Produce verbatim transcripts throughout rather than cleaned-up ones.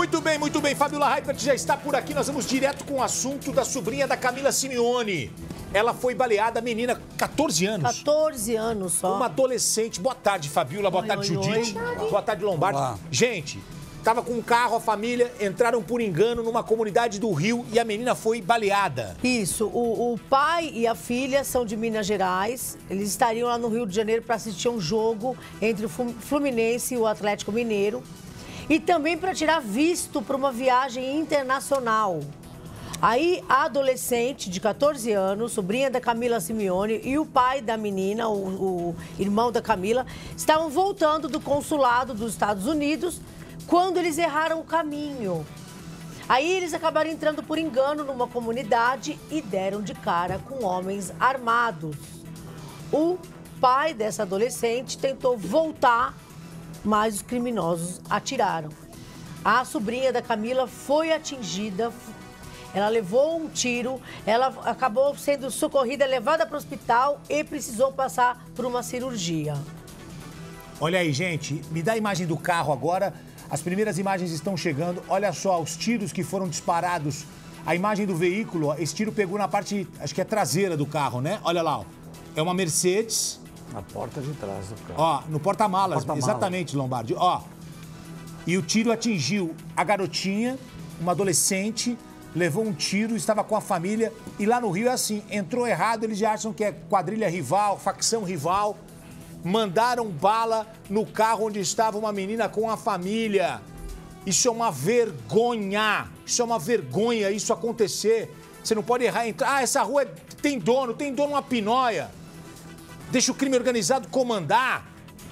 Muito bem, muito bem. Fabiola Heipert já está por aqui. Nós vamos direto com o assunto da sobrinha da Camila Simeone. Ela foi baleada, menina, quatorze anos. quatorze anos só. Uma adolescente. Boa tarde, Fabiola. Boa Oi, tarde, oi, Judite. oi. Boa tarde, Lombardi. Olá. Gente, tava com um carro, a família, entraram por engano numa comunidade do Rio e a menina foi baleada. Isso. O, o pai e a filha são de Minas Gerais. Eles estariam lá no Rio de Janeiro para assistir um jogo entre o Fluminense e o Atlético Mineiro. E também para tirar visto para uma viagem internacional. Aí, a adolescente de quatorze anos, sobrinha da Camila Simeone, e o pai da menina, o, o irmão da Camila, estavam voltando do consulado dos Estados Unidos quando eles erraram o caminho. Aí, eles acabaram entrando por engano numa comunidade e deram de cara com homens armados. O pai dessa adolescente tentou voltar, mas os criminosos atiraram. A sobrinha da Camila foi atingida, ela levou um tiro, ela acabou sendo socorrida, levada para o hospital e precisou passar por uma cirurgia. Olha aí, gente, me dá a imagem do carro agora. As primeiras imagens estão chegando. Olha só os tiros que foram disparados. A imagem do veículo, ó, esse tiro pegou na parte, acho que é traseira do carro, né? Olha lá, ó. É uma Mercedes. Na porta de trás do carro. Ó, no porta-malas, Porta-malas. exatamente, Lombardi. Ó, e o tiro atingiu a garotinha, uma adolescente, levou um tiro, estava com a família. E lá no Rio é assim, entrou errado, eles já acham que é quadrilha rival, facção rival. Mandaram bala no carro onde estava uma menina com a família. Isso é uma vergonha, isso é uma vergonha isso acontecer. Você não pode errar, entrar. Ah, essa rua é... tem dono, tem dono uma pinóia. Deixa o crime organizado comandar.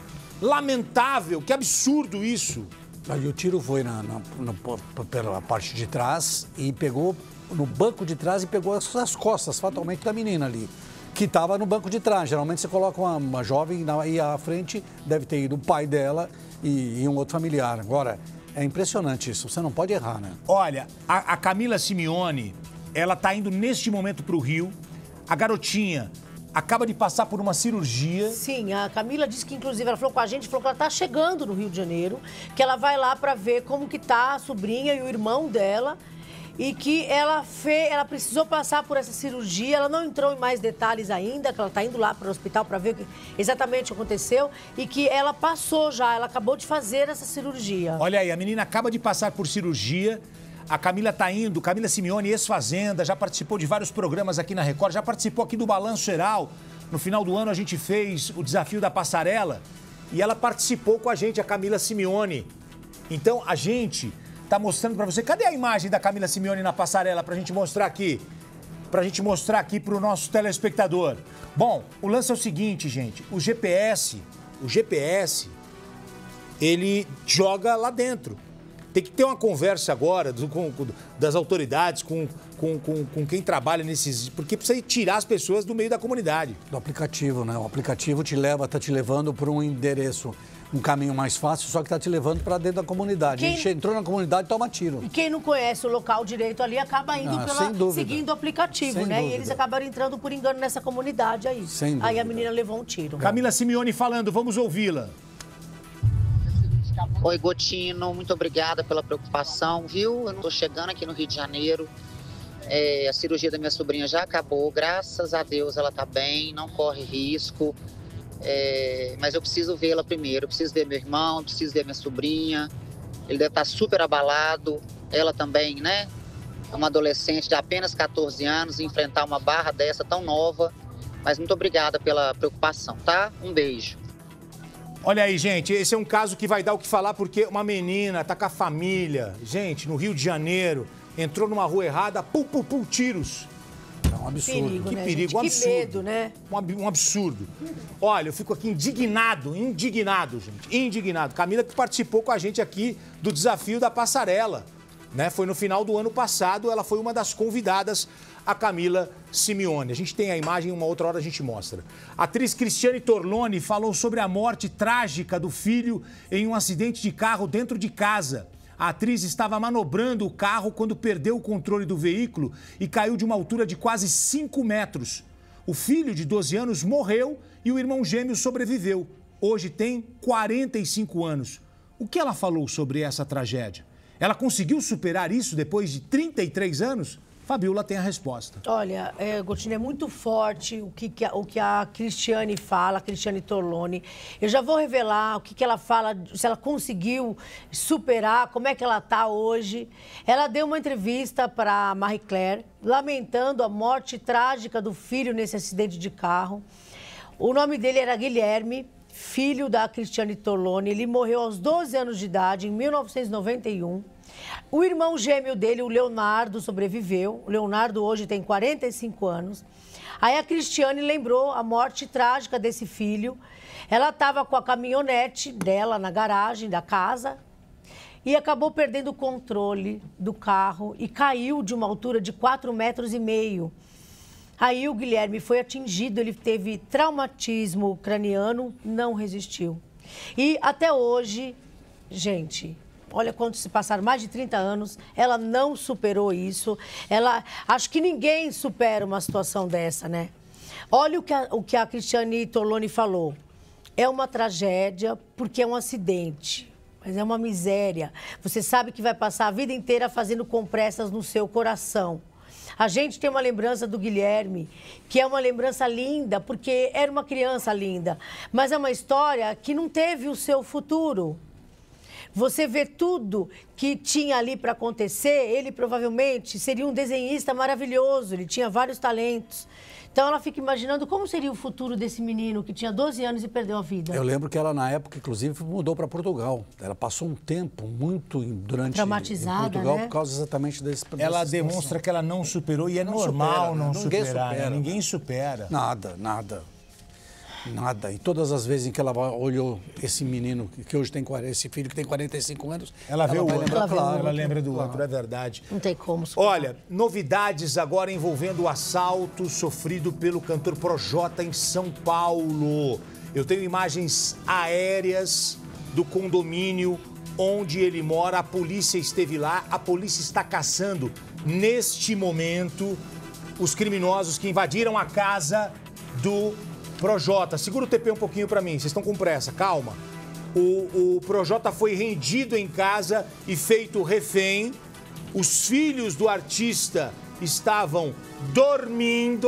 Lamentável, que absurdo isso. Aí o tiro foi na, na, na, pela parte de trás e pegou no banco de trás e pegou as, as costas, fatalmente, da menina ali, que estava no banco de trás. Geralmente você coloca uma, uma jovem na, e à frente deve ter ido o pai dela e, e um outro familiar. Agora, é impressionante isso, você não pode errar, né? Olha, a, a Camila Simeone, ela tá indo neste momento pro Rio. A garotinha acaba de passar por uma cirurgia. Sim, a Camila disse que, inclusive, ela falou com a gente, falou que ela tá chegando no Rio de Janeiro, que ela vai lá para ver como que tá a sobrinha e o irmão dela, e que ela, fez, ela precisou passar por essa cirurgia. Ela não entrou em mais detalhes ainda, que ela tá indo lá para o hospital para ver o que exatamente aconteceu, e que ela passou já, ela acabou de fazer essa cirurgia. Olha aí, a menina acaba de passar por cirurgia. A Camila tá indo, Camila Simeone, ex-fazenda, já participou de vários programas aqui na Record, já participou aqui do Balanço Geral. No final do ano a gente fez o desafio da passarela e ela participou com a gente, a Camila Simeone. Então a gente tá mostrando pra você. Cadê a imagem da Camila Simeone na passarela pra gente mostrar aqui? Pra gente mostrar aqui pro nosso telespectador. Bom, o lance é o seguinte, gente, o G P S, o G P S, ele joga lá dentro. Tem que ter uma conversa agora do, com, com, das autoridades, com, com, com, com quem trabalha nesses... Porque precisa tirar as pessoas do meio da comunidade. Do aplicativo, né? O aplicativo te leva, tá te levando para um endereço, um caminho mais fácil, só que tá te levando para dentro da comunidade. Quem... A gente entrou na comunidade, toma tiro. E quem não conhece o local direito ali acaba indo Ah, pela, sem dúvida. seguindo o aplicativo, Sem né? dúvida. E eles acabaram entrando por engano nessa comunidade aí. Sem Aí a dúvida. menina levou um tiro. Camila Simeone falando, vamos ouvi-la. Oi, Gotino, muito obrigada pela preocupação, viu? Eu tô chegando aqui no Rio de Janeiro, é, a cirurgia da minha sobrinha já acabou, graças a Deus ela tá bem, não corre risco, é, mas eu preciso vê-la primeiro, eu preciso ver meu irmão, eu preciso ver minha sobrinha, ele deve estar super abalado, ela também, né? É uma adolescente de apenas quatorze anos, enfrentar uma barra dessa tão nova, mas muito obrigada pela preocupação, tá? Um beijo. Olha aí, gente, esse é um caso que vai dar o que falar porque uma menina tá com a família, gente, no Rio de Janeiro, entrou numa rua errada, pum, pum, pum, tiros. É um absurdo. Perigo, Que né, perigo, gente? um Que absurdo. medo, né? Um, ab- um absurdo. Olha, eu fico aqui indignado, indignado, gente, indignado. Camila que participou com a gente aqui do desafio da passarela, né? Foi no final do ano passado, ela foi uma das convidadas, a Camila Simeone. A gente tem a imagem, uma outra hora a gente mostra. A atriz Cristiane Torlone falou sobre a morte trágica do filho em um acidente de carro dentro de casa. A atriz estava manobrando o carro quando perdeu o controle do veículo e caiu de uma altura de quase cinco metros. O filho, de doze anos, morreu e o irmão gêmeo sobreviveu. Hoje tem quarenta e cinco anos. O que ela falou sobre essa tragédia? Ela conseguiu superar isso depois de trinta e três anos? Fabiola tem a resposta. Olha, é, Gotino, é muito forte o que, que a, o que a Cristiane fala, a Cristiane Torloni. Eu já vou revelar o que, que ela fala, se ela conseguiu superar, como é que ela está hoje. Ela deu uma entrevista para a Marie Claire, lamentando a morte trágica do filho nesse acidente de carro. O nome dele era Guilherme, filho da Cristiane Torloni. Ele morreu aos doze anos de idade, em mil novecentos e noventa e um. O irmão gêmeo dele, o Leonardo, sobreviveu. O Leonardo hoje tem quarenta e cinco anos. Aí a Cristiane lembrou a morte trágica desse filho. Ela estava com a caminhonete dela na garagem da casa e acabou perdendo o controle do carro e caiu de uma altura de quatro metros e meio. Aí o Guilherme foi atingido, ele teve traumatismo craniano, não resistiu. E até hoje, gente... Olha, quando se passaram mais de trinta anos, ela não superou isso. Ela, acho que ninguém supera uma situação dessa, né? Olha o que a, o que a Cristiane Torloni falou. É uma tragédia porque é um acidente, mas é uma miséria. Você sabe que vai passar a vida inteira fazendo compressas no seu coração. A gente tem uma lembrança do Guilherme, que é uma lembrança linda, porque era uma criança linda. Mas é uma história que não teve o seu futuro. Você vê tudo que tinha ali para acontecer, ele provavelmente seria um desenhista maravilhoso, ele tinha vários talentos. Então ela fica imaginando como seria o futuro desse menino que tinha doze anos e perdeu a vida. Eu lembro que ela, na época, inclusive, mudou para Portugal. Ela passou um tempo muito durante traumatizada, em Portugal, né? Por causa exatamente desse Ela demonstra situação. Que ela não superou e é não normal supera, não ninguém superar. Supera. Né? Ninguém supera. Nada, nada. Nada. E todas as vezes em que ela olhou esse menino, que hoje tem esse filho que tem quarenta e cinco anos... Ela vê o outro, lembrar, ela, claro, ela lembra do claro. outro, é verdade. Não tem como superar. Olha, novidades agora envolvendo o assalto sofrido pelo cantor Projota em São Paulo. Eu tenho imagens aéreas do condomínio onde ele mora. A polícia esteve lá, a polícia está caçando, neste momento, os criminosos que invadiram a casa do Projota. Segura o T P um pouquinho pra mim, vocês estão com pressa, calma. O, o Projota foi rendido em casa e feito refém. Os filhos do artista estavam dormindo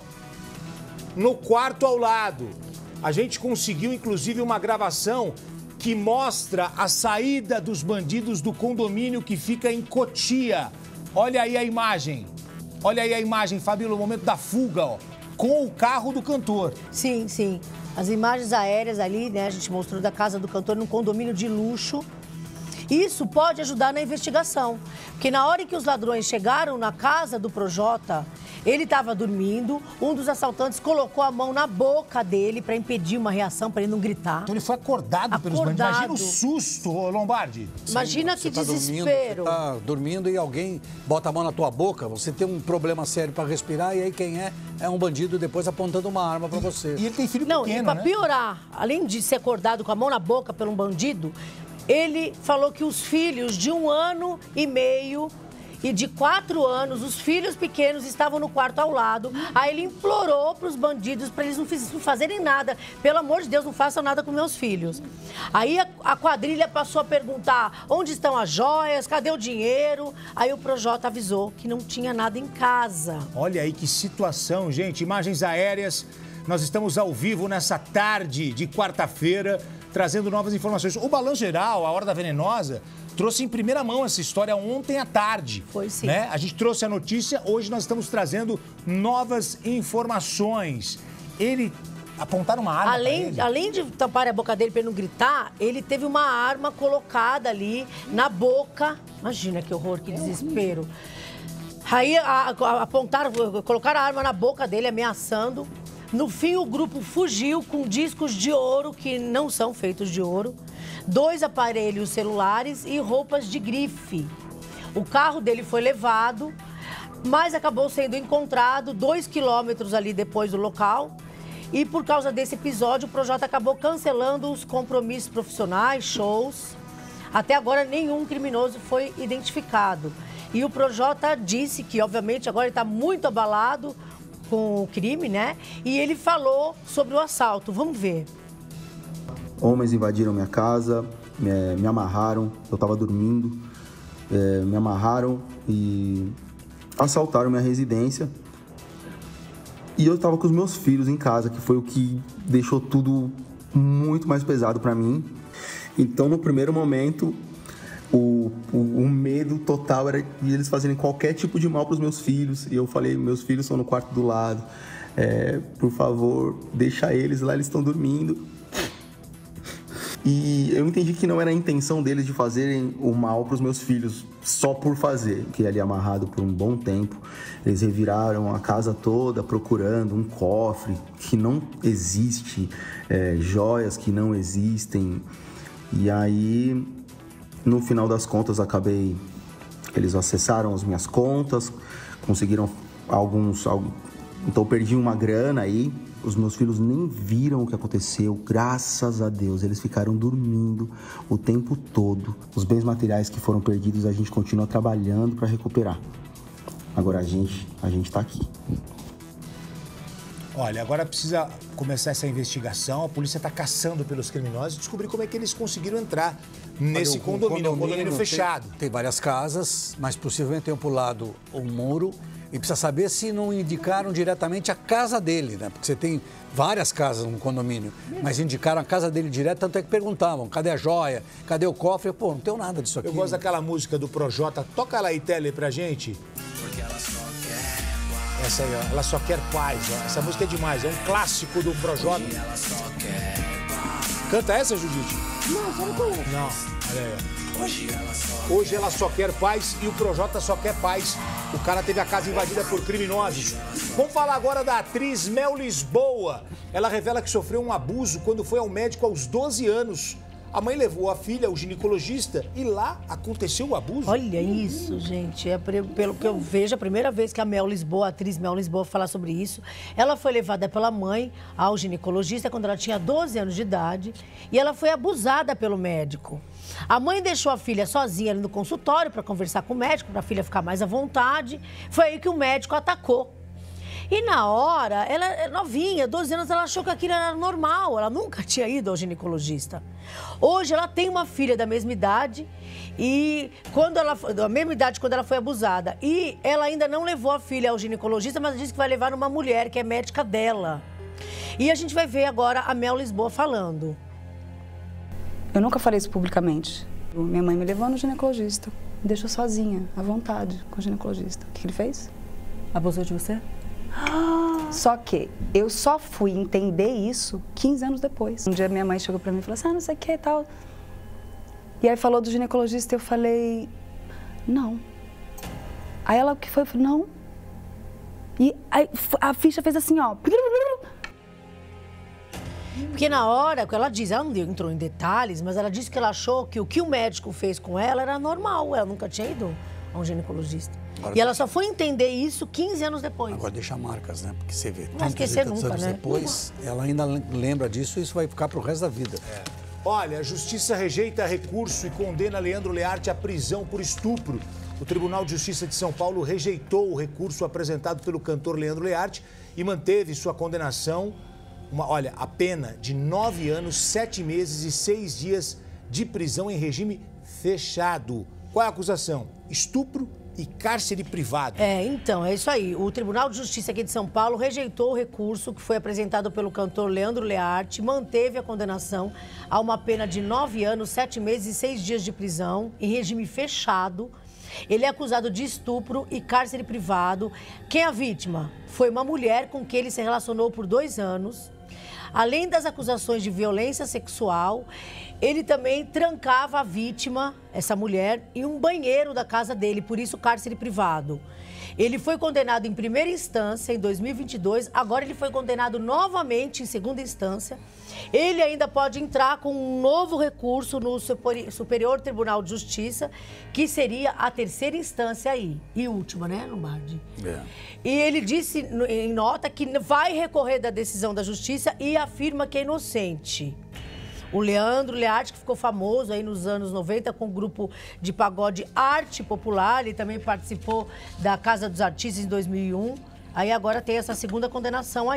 no quarto ao lado. A gente conseguiu, inclusive, uma gravação que mostra a saída dos bandidos do condomínio que fica em Cotia. Olha aí a imagem. Olha aí a imagem, Fabíola, o momento da fuga, ó. Com o carro do cantor. Sim, sim. As imagens aéreas ali, né, a gente mostrou da casa do cantor num condomínio de luxo. Isso pode ajudar na investigação, porque na hora em que os ladrões chegaram na casa do Projota, ele estava dormindo, um dos assaltantes colocou a mão na boca dele para impedir uma reação, para ele não gritar. Então ele foi acordado, acordado. pelos bandidos. Imagina o susto, ô Lombardi. Imagina Sim, que tá desespero. Dormindo, você tá dormindo e alguém bota a mão na tua boca, você tem um problema sério para respirar e aí quem é, é um bandido depois apontando uma arma para você. E ele tem filho não, pequeno, e para né? piorar, além de ser acordado com a mão na boca por um bandido, ele falou que os filhos de um ano e meio e de quatro anos, os filhos pequenos estavam no quarto ao lado. Aí ele implorou para os bandidos para eles não fazerem nada. Pelo amor de Deus, não façam nada com meus filhos. Aí a, a quadrilha passou a perguntar onde estão as joias, cadê o dinheiro? Aí o Projota avisou que não tinha nada em casa. Olha aí que situação, gente. Imagens aéreas. Nós estamos ao vivo nessa tarde de quarta-feira, trazendo novas informações. O Balanço Geral, a Hora da Venenosa, trouxe em primeira mão essa história ontem à tarde. Foi sim. Né? A gente trouxe a notícia, hoje nós estamos trazendo novas informações. Ele apontaram uma arma além, pra ele. Além de tampar a boca dele para ele não gritar, ele teve uma arma colocada ali na boca. Imagina que horror, que desespero. Aí a, a, apontaram, colocaram a arma na boca dele, ameaçando. No fim, o grupo fugiu com discos de ouro, que não são feitos de ouro, dois aparelhos celulares e roupas de grife. O carro dele foi levado, mas acabou sendo encontrado dois quilômetros ali depois do local. E por causa desse episódio, o Projota acabou cancelando os compromissos profissionais, shows. Até agora, nenhum criminoso foi identificado. E o Projota disse que, obviamente, agora ele está muito abalado com o crime, né? E ele falou sobre o assalto. Vamos ver. Homens invadiram minha casa, me, me amarraram, eu estava dormindo. é, me amarraram e assaltaram minha residência. E eu estava com os meus filhos em casa, que foi o que deixou tudo muito mais pesado para mim. Então, no primeiro momento, o, o, o medo total era de eles fazerem qualquer tipo de mal para os meus filhos. E eu falei, meus filhos estão no quarto do lado, é, por favor, deixa eles lá, eles estão dormindo. E eu entendi que não era a intenção deles de fazerem o mal para os meus filhos só por fazer. Fiquei ali amarrado por um bom tempo. Eles reviraram a casa toda procurando um cofre que não existe, é, joias que não existem. E aí, no final das contas, acabei... Eles acessaram as minhas contas, conseguiram alguns... Então, eu perdi uma grana aí. Os meus filhos nem viram o que aconteceu, graças a Deus. Eles ficaram dormindo o tempo todo. Os bens materiais que foram perdidos, a gente continua trabalhando para recuperar. Agora a gente, a gente tá aqui. Olha, agora precisa começar essa investigação. A polícia está caçando pelos criminosos e descobrir como é que eles conseguiram entrar nesse Olha, condomínio, um condomínio fechado. Tem, tem várias casas, mas possivelmente tem por lado um muro. E precisa saber se não indicaram diretamente a casa dele, né? Porque você tem várias casas no condomínio, mas indicaram a casa dele direto, tanto é que perguntavam, cadê a joia? Cadê o cofre? Pô, não tem nada disso aqui. Eu gosto daquela música do Projota. Toca lá aí, Tele, pra gente. Porque ela só quer... Essa aí, ó. Ela só quer paz, ó. Essa música é demais. É um clássico do Projota. Ela só quer paz. Canta essa, Judite? Não, só não conheço. Não, olha aí, ó. Hoje ela, só Hoje ela só quer paz e o Projota só quer paz. O cara teve a casa invadida por criminosos. Vamos falar agora da atriz Mel Lisboa. Ela revela que sofreu um abuso quando foi ao médico aos doze anos. A mãe levou a filha ao ginecologista e lá aconteceu o abuso. Olha isso, gente. É pelo que eu vejo, a primeira vez que a Mel Lisboa, a atriz Mel Lisboa, fala sobre isso. Ela foi levada pela mãe ao ginecologista quando ela tinha doze anos de idade e ela foi abusada pelo médico. A mãe deixou a filha sozinha ali no consultório para conversar com o médico, para a filha ficar mais à vontade. Foi aí que o médico atacou. E na hora, ela é novinha, doze anos, ela achou que aquilo era normal. Ela nunca tinha ido ao ginecologista. Hoje ela tem uma filha da mesma idade e quando ela da mesma idade quando ela foi abusada. E ela ainda não levou a filha ao ginecologista, mas disse que vai levar uma mulher que é médica dela. E a gente vai ver agora a Mel Lisboa falando. Eu nunca falei isso publicamente. Minha mãe me levou no ginecologista, me deixou sozinha, à vontade, com o ginecologista. O que ele fez? Abusou de você? Só que eu só fui entender isso quinze anos depois. Um dia minha mãe chegou pra mim e falou assim, ah, não sei o que e tal. E aí falou do ginecologista e eu falei, não. Aí ela, o que foi? Eu falei, não. E aí a ficha fez assim, ó. Porque na hora que ela diz, ela não entrou em detalhes, mas ela disse que ela achou que o que o médico fez com ela era normal. Ela nunca tinha ido a um ginecologista. Agora, e ela só foi entender isso quinze anos depois. Agora deixa marcas, né? Porque você vê, não esquecer nunca, anos né? depois, ela ainda lembra disso e isso vai ficar pro resto da vida. É. Olha, a justiça rejeita recurso e condena Leandro Learte à prisão por estupro. O Tribunal de Justiça de São Paulo rejeitou o recurso apresentado pelo cantor Leandro Learte e manteve sua condenação, uma, olha, a pena de nove anos, sete meses e seis dias de prisão em regime fechado. Qual é a acusação? Estupro e cárcere privado. É, então, é isso aí. O Tribunal de Justiça aqui de São Paulo rejeitou o recurso que foi apresentado pelo cantor Leandro Learte, manteve a condenação a uma pena de nove anos, sete meses e seis dias de prisão em regime fechado. Ele é acusado de estupro e cárcere privado. Quem é a vítima? Foi uma mulher com quem ele se relacionou por dois anos. Além das acusações de violência sexual, ele também trancava a vítima, essa mulher, em um banheiro da casa dele, por isso cárcere privado. Ele foi condenado em primeira instância em dois mil e vinte e dois, agora ele foi condenado novamente em segunda instância. Ele ainda pode entrar com um novo recurso no Superior Tribunal de Justiça, que seria a terceira instância aí, e última, né, Lombardi? É. E ele disse em nota que vai recorrer da decisão da Justiça e afirma que é inocente. O Leandro Learte, que ficou famoso aí nos anos noventa com o grupo de pagode Arte Popular, ele também participou da Casa dos Artistas em dois mil e um, aí agora tem essa segunda condenação aí.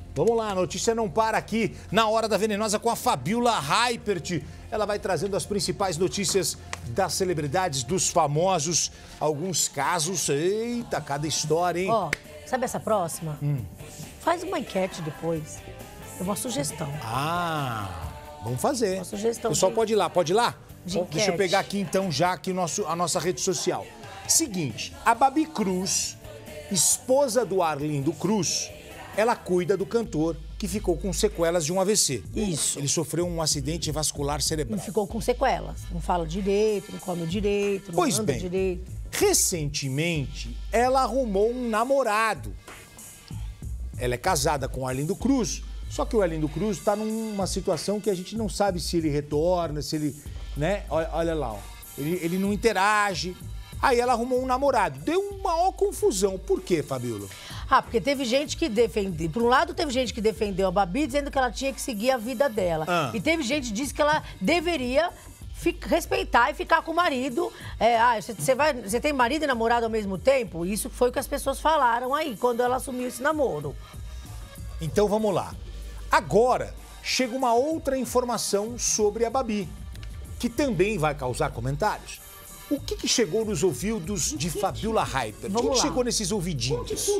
Vamos lá, a notícia não para aqui na Hora da Venenosa com a Fabiola Hypert. Ela vai trazendo as principais notícias das celebridades, dos famosos, alguns casos. Eita, cada história, hein? Ó, oh, sabe essa próxima? Hum. Faz uma enquete depois. É uma sugestão. Ah, vamos fazer. Uma sugestão. O pessoal de... pode ir lá, pode ir lá? De Deixa eu pegar aqui então já aqui nosso, a nossa rede social. Seguinte, a Babi Cruz, esposa do Arlindo Cruz, ela cuida do cantor que ficou com sequelas de um A V C. Isso. Ele sofreu um acidente vascular cerebral. Não ficou com sequelas. Não fala direito, não come direito, não pois anda bem, direito. Recentemente, ela arrumou um namorado. Ela é casada com o Arlindo Cruz, só que o Arlindo Cruz está numa situação que a gente não sabe se ele retorna, se ele... né? Olha, olha lá, ó. Ele, ele não interage. Aí ela arrumou um namorado. Deu uma maior confusão. Por quê, Fabiola? Ah, porque teve gente que defendeu... Por um lado, teve gente que defendeu a Babi, dizendo que ela tinha que seguir a vida dela. Ah. E teve gente que disse que ela deveria ficar, respeitar e ficar com o marido. É, ah, você, vai, você tem marido e namorado ao mesmo tempo? Isso foi o que as pessoas falaram aí, quando ela assumiu esse namoro. Então, vamos lá. Agora, chega uma outra informação sobre a Babi, que também vai causar comentários. O que, que chegou nos ouvidos de Fabiola Hypert? O que, que chegou nesses ouvidinhos?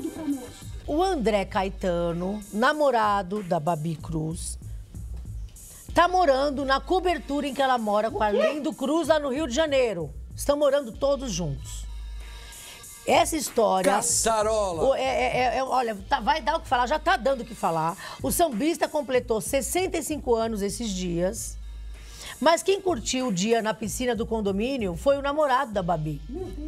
O André Caetano, namorado da Babi Cruz, tá morando na cobertura em que ela mora com a Arlindo Cruz, lá no Rio de Janeiro. Estão morando todos juntos. Essa história... Caçarola! É, é, é, olha, tá, vai dar o que falar, já tá dando o que falar. O sambista completou sessenta e cinco anos esses dias. Mas quem curtiu o dia na piscina do condomínio foi o namorado da Babi.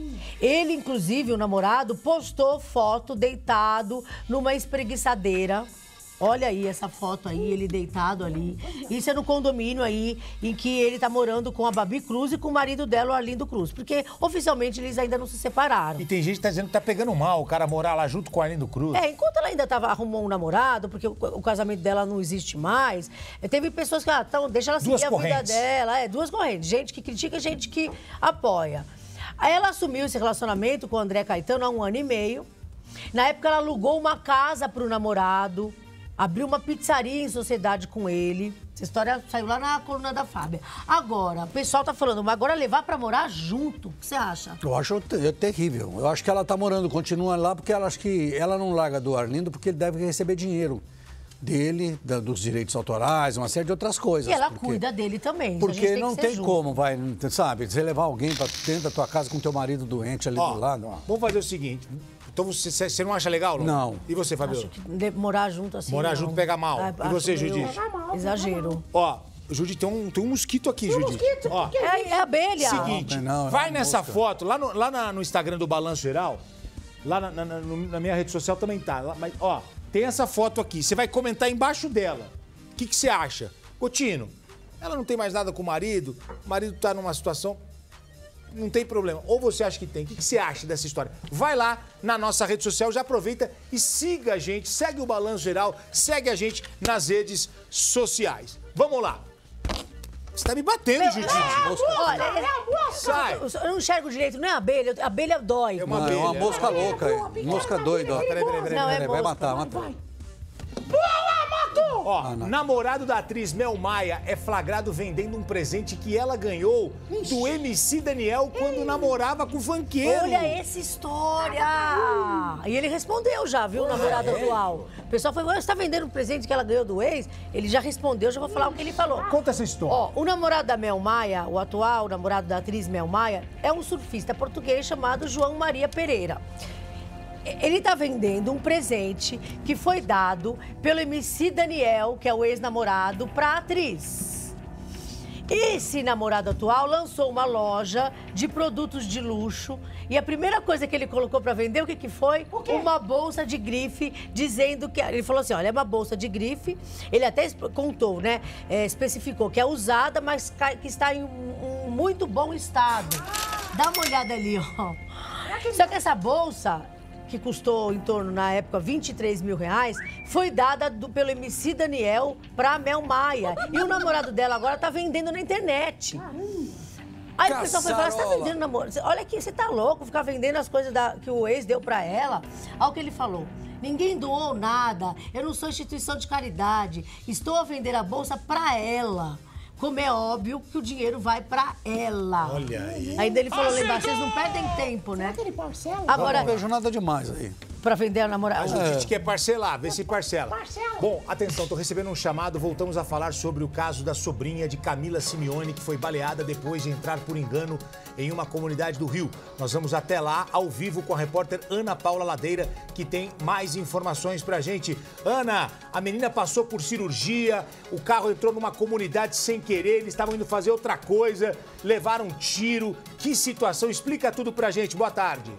Ele, inclusive, o namorado, postou foto deitado numa espreguiçadeira. Olha aí essa foto aí, ele deitado ali. Isso é no condomínio aí, em que ele tá morando com a Babi Cruz e com o marido dela, o Arlindo Cruz. Porque, oficialmente, eles ainda não se separaram. E tem gente que tá dizendo que tá pegando mal o cara morar lá junto com o Arlindo Cruz. É, enquanto ela ainda tava, arrumou um namorado, porque o, o casamento dela não existe mais, teve pessoas que, ah, então, deixa ela seguir duas a correntes. vida dela. É, duas correntes. Gente que critica, gente que apoia. Aí ela assumiu esse relacionamento com o André Caetano há um ano e meio. Na época, ela alugou uma casa pro namorado. Abriu uma pizzaria em sociedade com ele. Essa história saiu lá na coluna da Fábia. Agora, o pessoal tá falando, mas agora levar pra morar junto, o que você acha? Eu acho ter- terrível. Eu acho que ela tá morando, continua lá, porque ela acho que ela não larga do Arlindo, porque ele deve receber dinheiro dele, da- dos direitos autorais, uma série de outras coisas. E ela porque, cuida dele também. Então a gente Porque tem não que ser tem justo. como, vai, sabe, você levar alguém pra dentro da tua casa com teu marido doente ali Ó, do lado. Ó. vamos fazer o seguinte. Então você, você não acha legal, não? Não. E você, Fabiola? Acho que de- morar junto assim. Morar não. junto pega mal. Ah, E você, acho meio Judite? Exagero. Ó, Judite, tem um, tem um mosquito aqui, Judite. Ó, É, é abelha. seguinte, Não, não, é vai uma nessa mosca. foto, lá, no, lá na- no Instagram do Balanço Geral, lá na, na- na- no- na minha rede social também tá. Lá- mas, ó, tem essa foto aqui. Você vai comentar embaixo dela. O que que você acha? Cotino, ela não tem mais nada com o marido, o marido tá numa situação... Não tem problema. Ou você acha que tem? O que que você acha dessa história? Vai lá na nossa rede social, já aproveita e siga a gente, segue o Balanço Geral, segue a gente nas redes sociais. Vamos lá. Você tá me batendo, Judite. Olha, é- Sai. eu não enxergo direito, não é abelha, abelha dói. É uma Não, é uma abelha. mosca louca, é. Mosca doida, ó. Peraí, peraí, peraí. Não, é Vai mosca. matar, matar. Ó, namorado da atriz Mel Maia é flagrado vendendo um presente que ela ganhou do M C Daniel quando namorava com o funkeiro. Olha essa história! E ele respondeu já, viu, o namorado atual. O pessoal falou, você tá vendendo um presente que ela ganhou do ex? Ele já respondeu, já vou falar o que ele falou. Conta essa história. Ó, o namorado da Mel Maia, o atual namorado da atriz Mel Maia, é um surfista português chamado João Maria Pereira. Ele está vendendo um presente que foi dado pelo M C Daniel, que é o ex-namorado, para a atriz. Esse namorado atual lançou uma loja de produtos de luxo e a primeira coisa que ele colocou para vender, o que, que foi? Uma bolsa de grife, dizendo que... Ele falou assim, olha, é uma bolsa de grife, ele até contou, né? É, especificou que é usada, mas que está em um, um muito bom estado. Dá uma olhada ali, ó. Só que essa bolsa... que custou em torno, na época, vinte e três mil reais, foi dada do, pelo M C Daniel pra Mel Maia. E o namorado dela agora tá vendendo na internet. Aí o pessoal foi falar, você tá vendendo namoro? Olha aqui, você tá louco ficar vendendo as coisas da, que o ex deu pra ela? Olha o que ele falou. Ninguém doou nada. Eu não sou instituição de caridade. Estou a vender a bolsa para ela. Como é óbvio que o dinheiro vai pra ela. Olha aí. Ainda ele falou lá embaixo, vocês não perdem tempo, né? Será que ele parcela? Agora, Não vejo nada demais aí. pra vender a namorada. A gente quer parcelar, vê se parcela. Parcela. Bom, atenção, tô recebendo um chamado. Voltamos a falar sobre o caso da sobrinha de Camila Simeone, que foi baleada depois de entrar por engano em uma comunidade do Rio. Nós vamos até lá, ao vivo, com a repórter Ana Paula Ladeira, que tem mais informações pra gente. Ana, a menina passou por cirurgia, o carro entrou numa comunidade sem querer, eles estavam indo fazer outra coisa, levaram um tiro. Que situação? Explica tudo pra gente. Boa tarde.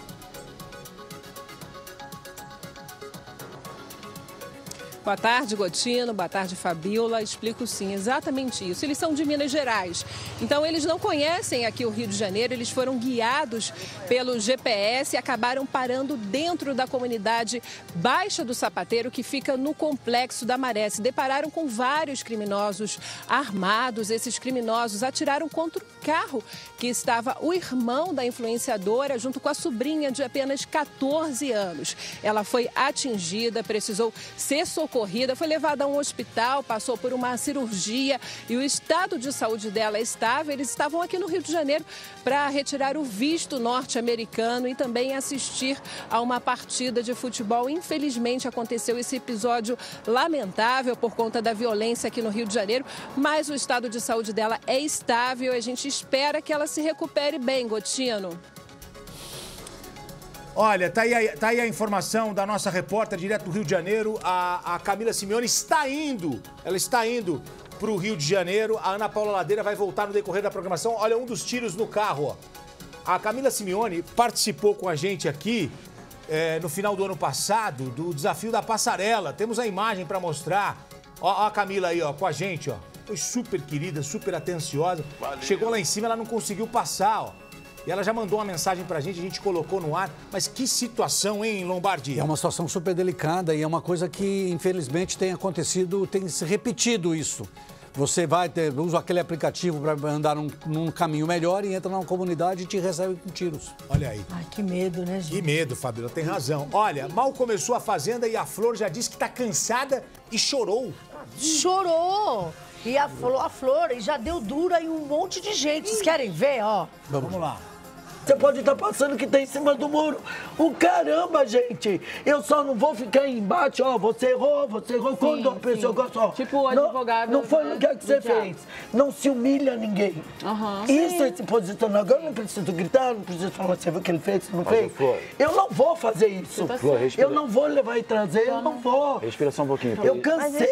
Boa tarde, Gotino. Boa tarde, Fabiola. Explico sim, exatamente isso. Eles são de Minas Gerais. Então, eles não conhecem aqui o Rio de Janeiro. Eles foram guiados pelo G P S e acabaram parando dentro da comunidade Baixa do Sapateiro, que fica no Complexo da Maré. Se depararam com vários criminosos armados. Esses criminosos atiraram contra o carro que estava o irmão da influenciadora, junto com a sobrinha de apenas quatorze anos. Ela foi atingida, precisou ser socorrida. Corrida, foi levada a um hospital, passou por uma cirurgia e o estado de saúde dela é estável. Eles estavam aqui no Rio de Janeiro para retirar o visto norte-americano e também assistir a uma partida de futebol. Infelizmente aconteceu esse episódio lamentável por conta da violência aqui no Rio de Janeiro, mas o estado de saúde dela é estável e a gente espera que ela se recupere bem, Gotino. Olha, tá aí, a, tá aí a informação da nossa repórter direto do Rio de Janeiro. A, a Camila Simeone está indo, ela está indo para o Rio de Janeiro. A Ana Paula Ladeira vai voltar no decorrer da programação. Olha, um dos tiros no carro, ó. A Camila Simeone participou com a gente aqui é, no final do ano passado do desafio da passarela. Temos a imagem para mostrar. Ó, ó a Camila aí, ó, com a gente, ó. Foi super querida, super atenciosa. Valeu. Chegou lá em cima, ela não conseguiu passar, ó. E ela já mandou uma mensagem pra gente, a gente colocou no ar. Mas que situação, hein, Lombardi? É uma situação super delicada e é uma coisa que, infelizmente, tem acontecido, tem se repetido isso. Você vai ter, usa aquele aplicativo para andar num, num caminho melhor e entra numa comunidade e te recebe com tiros. Olha aí. Ai, que medo, né, gente? Que medo, Fabíola, tem razão. Olha, mal começou a Fazenda e a Flor já disse que tá cansada e chorou. Chorou! E a Flor, a Flor e já deu dura em um monte de gente. Vocês querem ver, ó? Vamos, Vamos lá. Você pode estar passando que tá em cima do muro. O caramba, gente! Eu só não vou ficar aí embaixo, ó. Você errou, você errou. Sim, Quando a pessoa gosta, ó. Tipo o advogado. Não, não foi o que, é que você fez. Não se humilha ninguém. Uhum. Isso é se posicionar. Agora eu não preciso gritar, não preciso falar, você viu o que ele fez, você não fez? Eu não vou fazer isso. Tá Flor, eu não vou levar e trazer, eu não vou. Respira só um pouquinho. Eu cansei.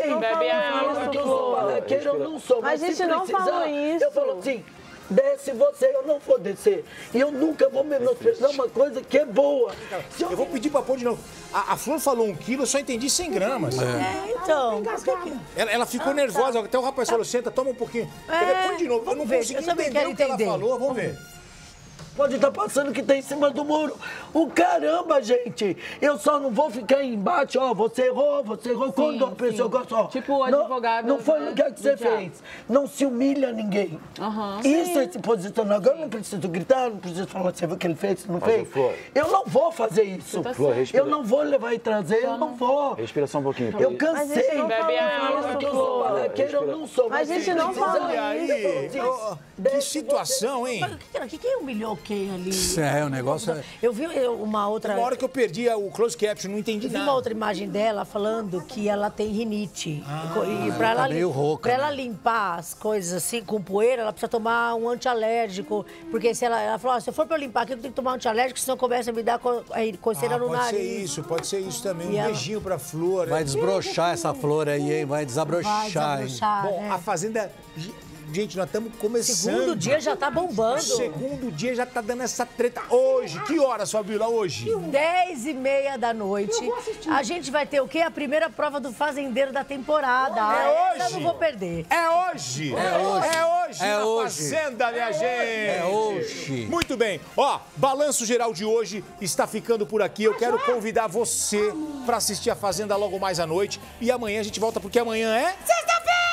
Eu sou balaqueiro, eu não sou. Mas a gente não falou isso. Eu falo assim. Desce você, eu não vou descer. E eu nunca vou menosprezar uma coisa que é boa. Eu vou pedir pra pôr de novo. A, a Flor falou um quilo, eu só entendi cem gramas. É, é então. Ela, ela ficou ah, nervosa, tá. Até o rapaz falou, senta, toma um pouquinho. É, põe de novo. Eu não ver, consegui eu entender o que ela falou. Vamos ver. Pode estar passando que tá em cima do muro. O caramba, gente! Eu só não vou ficar aí embaixo, ó. Você errou, você errou. Sim, Quando a pessoa gosta, ó. Tipo o advogado. Não, não foi o que, é que você fez. Não se humilha ninguém. Uhum, Isso sim. é se posicionar. Agora eu não preciso gritar, não preciso falar, você viu o que ele fez, você não Mas fez. Flor. Eu não vou fazer isso. Tá Flor, eu não vou levar e trazer, eu não vou. Respira só um pouquinho. Eu cansei. Bebe eu sou balaqueiro, eu não sou. Mas a gente não falou isso. Que situação, hein? O que, que humilhou quem ali? É, o negócio é... Eu vi uma outra... Uma hora que eu perdi o close caption, não entendi eu nada. Vi uma outra imagem dela falando que ela tem rinite. Ah, e pra ela, tá meio rouca, pra né? ela limpar as coisas assim, com poeira, ela precisa tomar um antialérgico. Porque se ela, ela falou, oh, se eu for pra eu limpar aqui, eu tenho que tomar um antialérgico, senão começa a me dar co coceira ah, no pode nariz. Pode ser isso, pode ser isso também. E um ela... beijinho pra Flor. Vai desbrochar essa flor aí, hein? Vai desabrochar, Vai desabrochar hein? Bom, é. a Fazenda... Gente, nós estamos começando. Segundo dia já tá bombando. Segundo dia já tá dando essa treta. Hoje, que horas, Fabíola, hoje? Dez e meia da noite. A gente vai ter o quê? A primeira prova do fazendeiro da temporada. É hoje? Eu não vou perder. É hoje. É hoje. É hoje é na hoje. Fazenda, minha gente. É hoje. Muito bem. Ó, balanço geral de hoje está ficando por aqui. Eu quero convidar você para assistir a Fazenda logo mais à noite. E amanhã a gente volta, porque amanhã é... Sexta-feira!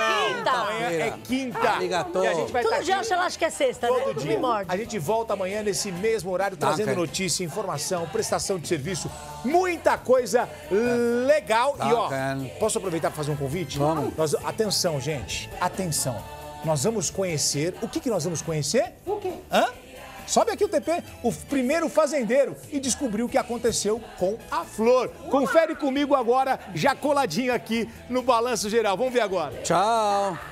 quinta. Amanhã é quinta. Arigatou. E a gente vai Todo estar dia aqui você acha que é sexta, né? todo Não dia. me morde. A gente volta amanhã nesse mesmo horário, trazendo cara. notícia, informação, prestação de serviço, muita coisa legal. Tá, E ó, cara. posso aproveitar para fazer um convite? Vamos. Nós, atenção, gente. Atenção. Nós vamos conhecer... O que, que nós vamos conhecer? O quê? Hã? Sobe aqui o T P, o primeiro fazendeiro, e descobriu o que aconteceu com a flor. Confere comigo agora, já coladinho aqui no Balanço Geral. Vamos ver agora. Tchau.